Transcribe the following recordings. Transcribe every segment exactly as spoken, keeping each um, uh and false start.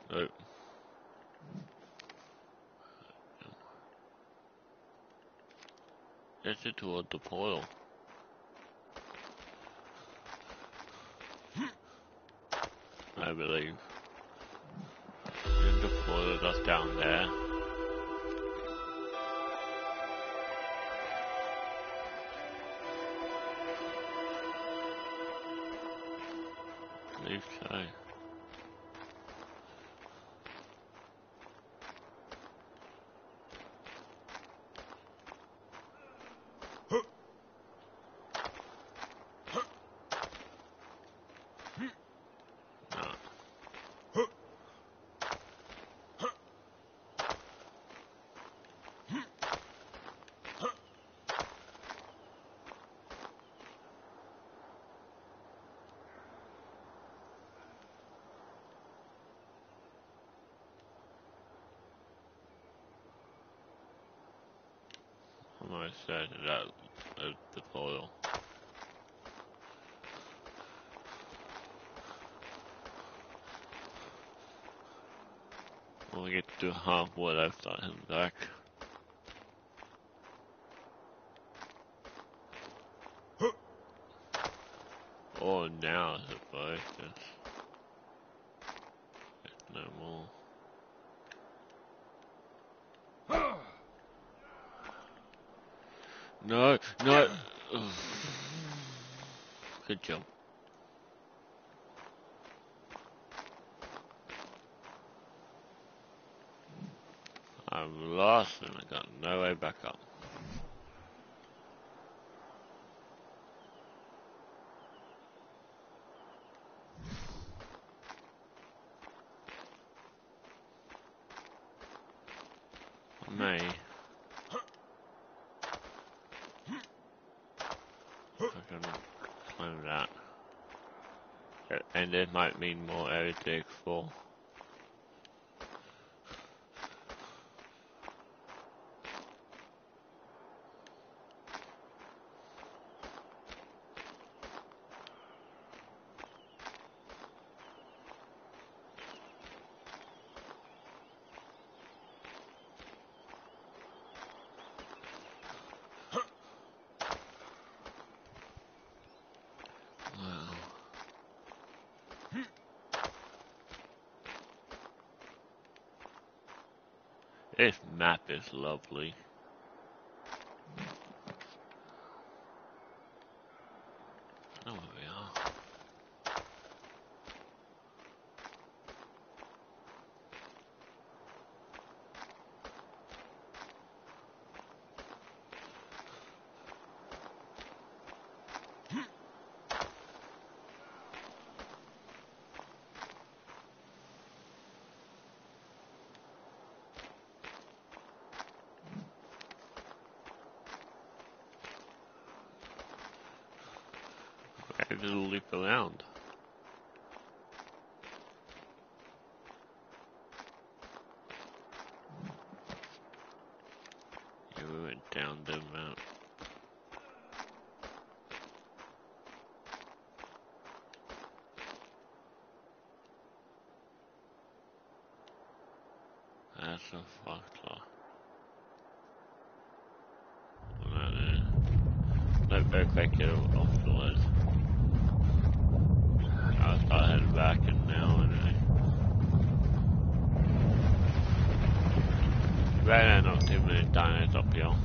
Oh. This is toward the portal. I believe. And the portal that's down there. I believe so. Almost certain that of the portal. When we get to halfway, I'll start heading back. Or now, I suppose. There's no more. No, no. Good job. I'm lost and I got no way back up. Me. I can climb that. And it might mean more area to explore. This map is lovely. I know where we are. A little leap around. Yeah, we went down the mount. That's a fuckler. No, no. No, go quick, get off the ledge. I'll start heading back in now anyway. Right now, not too many dinos up here.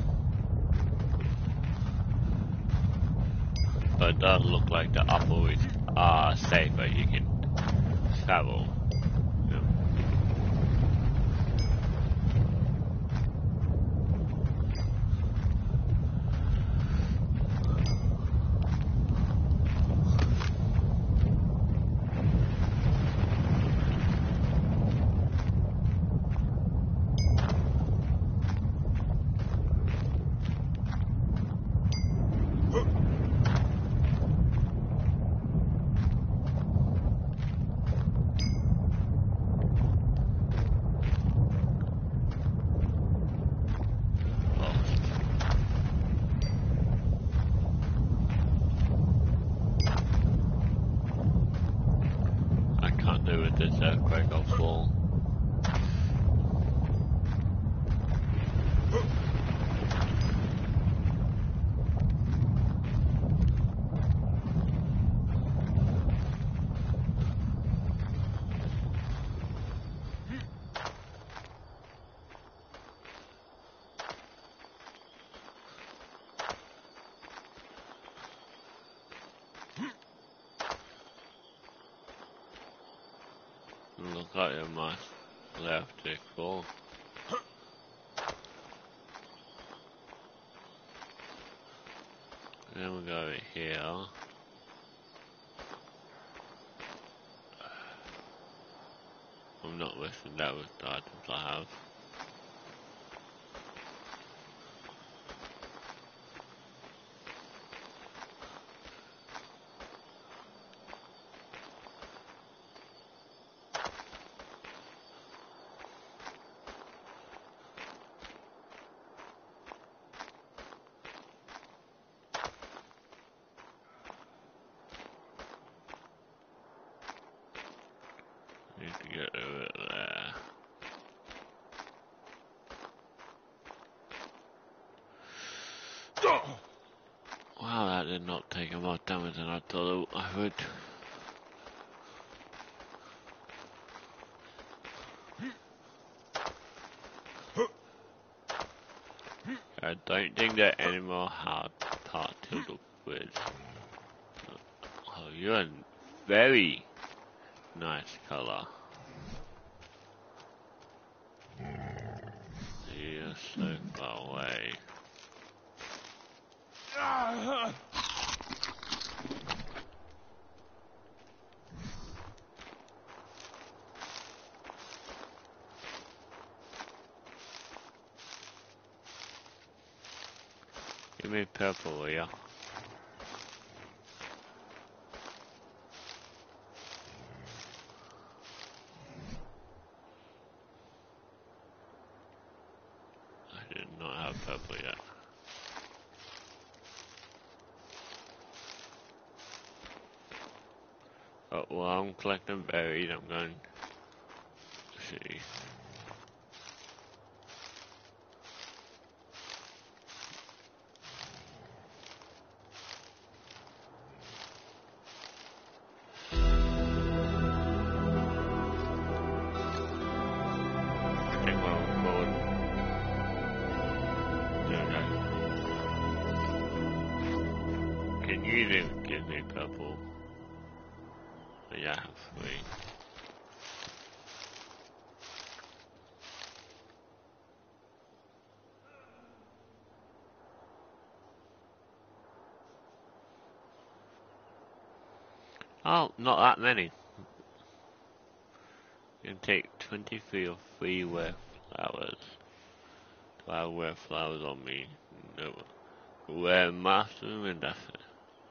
But it does look like the upper is uh, safer, you can travel. Yeah. This earthquake will fall. Look like you might left it cool. Then we'll go over here. I'm not wishing that was the items I have. Need to get over it there. Wow, that did not take a more damage than I thought I would. I don't think there are any more hard part to look with. Oh, you're a very nice color. You're so far away. Give me purple, will ya? I did not have purple yet. Oh, while I'm collecting berries, I'm going to see. Take my own board. There we go. Can you even give me purple? Yeah, I have three. Oh, not that many. You can take twenty-three or three wear flowers. Do I wear flowers on me? No. Wear master and that's it.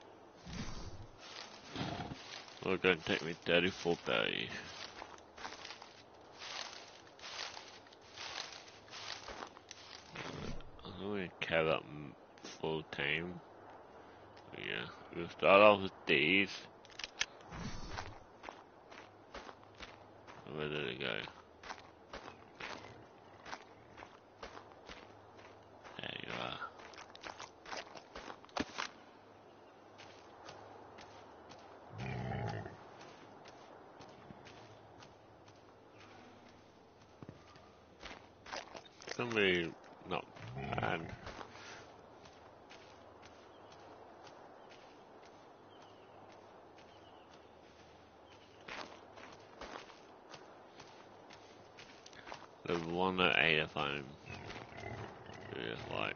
We're going to take me thirty-four berries. I'm going to care about full time. Yeah, we'll start off with these. Where did it go? There you are. Somebody not bad. The one at eight if I'm just like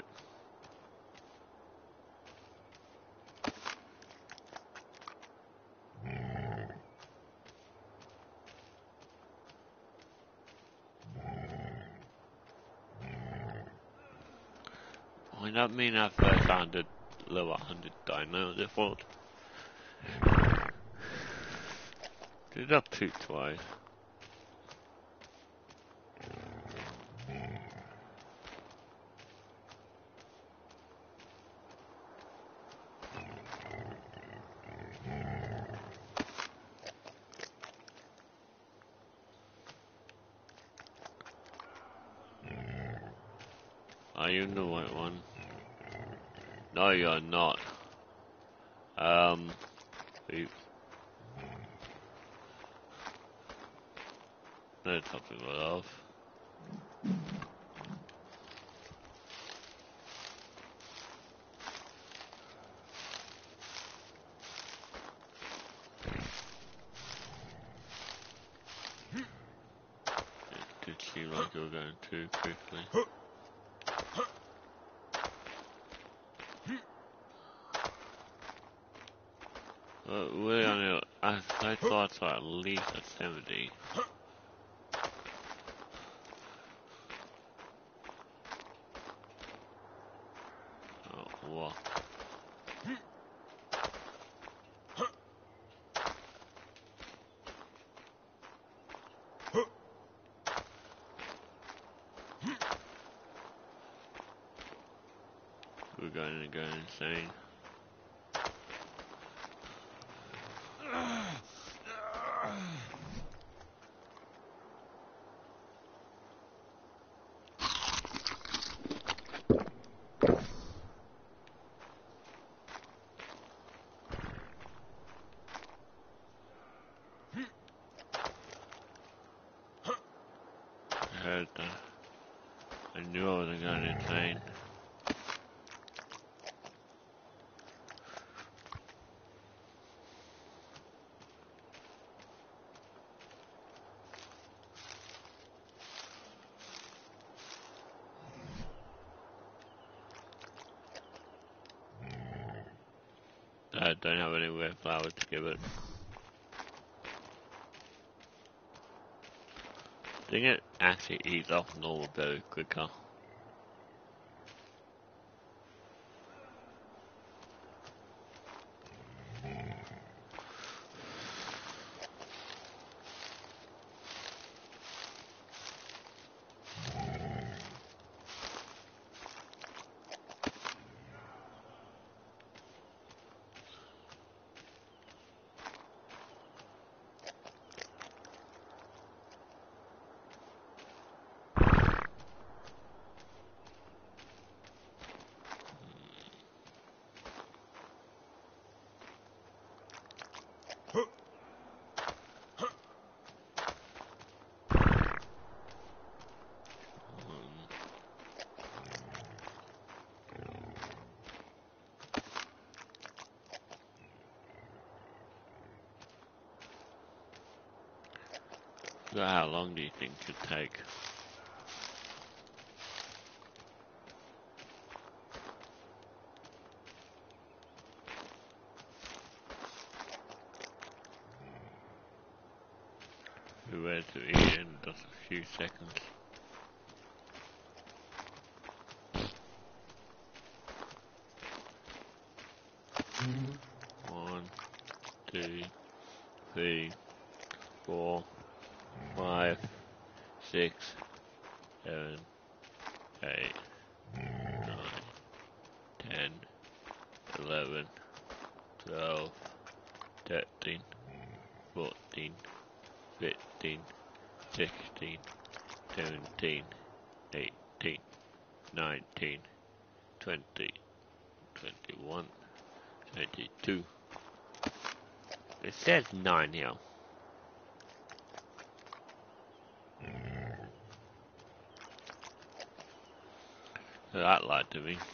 why not mean I first hundred level hundred dino default? Did that two twice. Are you the white one? No, you're not. Um, oops. No topic well off. seemed like you were going too quickly. Uh, we're on a, I, I thought so at least at seventy. Oh, what? We're going to go insane. I heard that. I knew I wasn't going insane. I don't have any red flowers to give it. I think it actually eats off normal berry quicker. So how long do you think it could take? We were to eat in just a few seconds. One, two, three, four, five, six, seven, eight, nine, ten, eleven, twelve, thirteen, fourteen, fifteen, sixteen, seventeen, eighteen, nineteen, twenty, twenty-one, twenty-two. It says nine here. So that lied to me.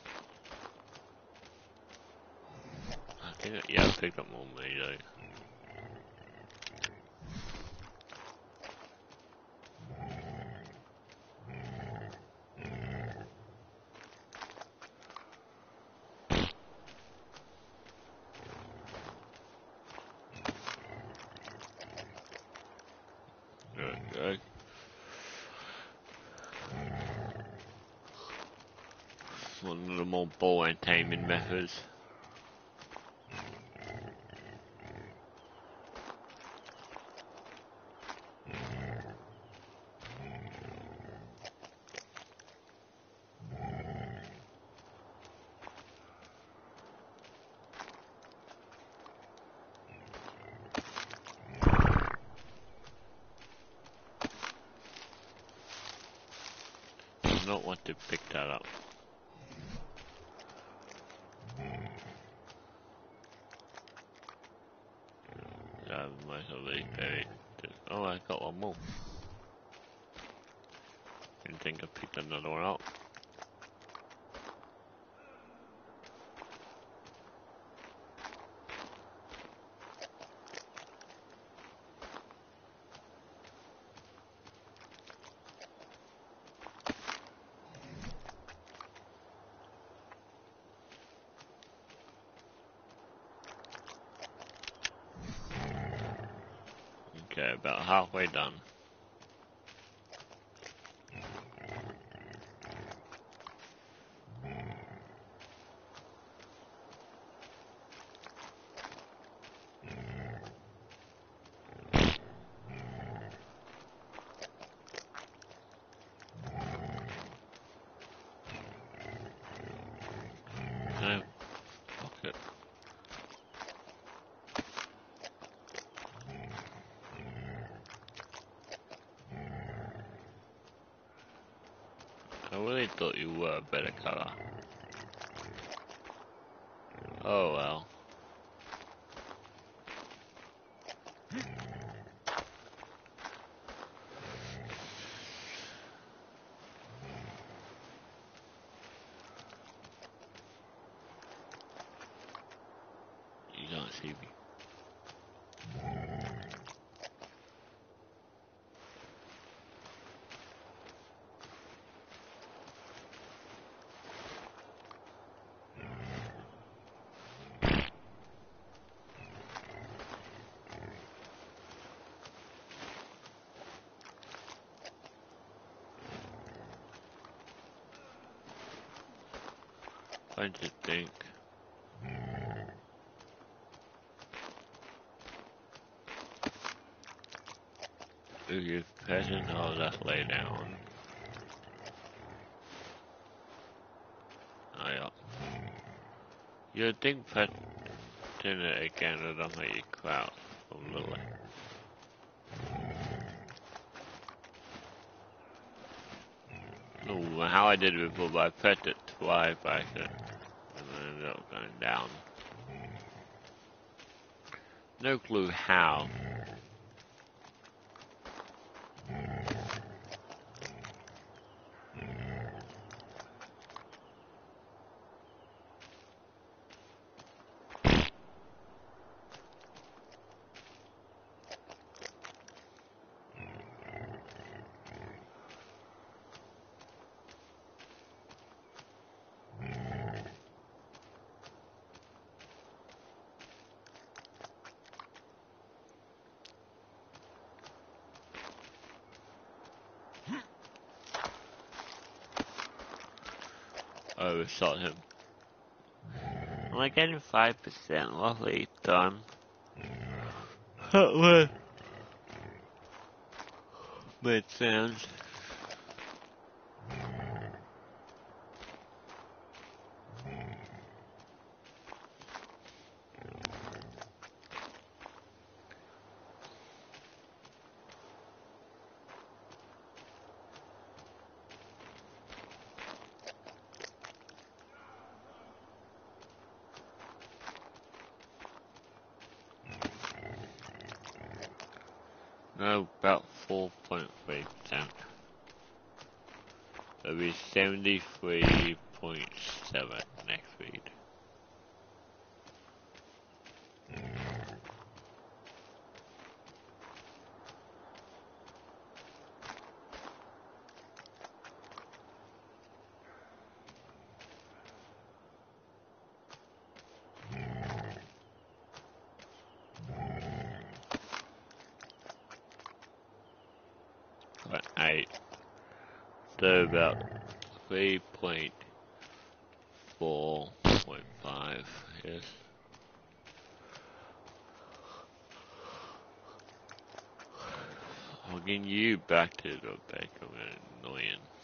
I think, it, yeah, I picked up more money though. Okay. One of the more boring taming methods. I don't want to pick that up. I might have already buried it. Oh, I got one more. Didn't think I picked another one up. about halfway done. No, fuck it. I really thought you were a better color. Oh well. You can't see me. I just think. If you're present, oh, that's lay down. Oh, yeah. You'd think pressing it again would not make you crouch from Lily. No, how I did it before, but I pressed it twice by accident, and then ended up going down. No clue how. I overshot him. Am I getting five percent roughly done? What made sense. No, about four point three percent. It'll be seventy-three point seven next read. But eight. So about three point four point five, yes. I'm getting you back to the back of an annoying.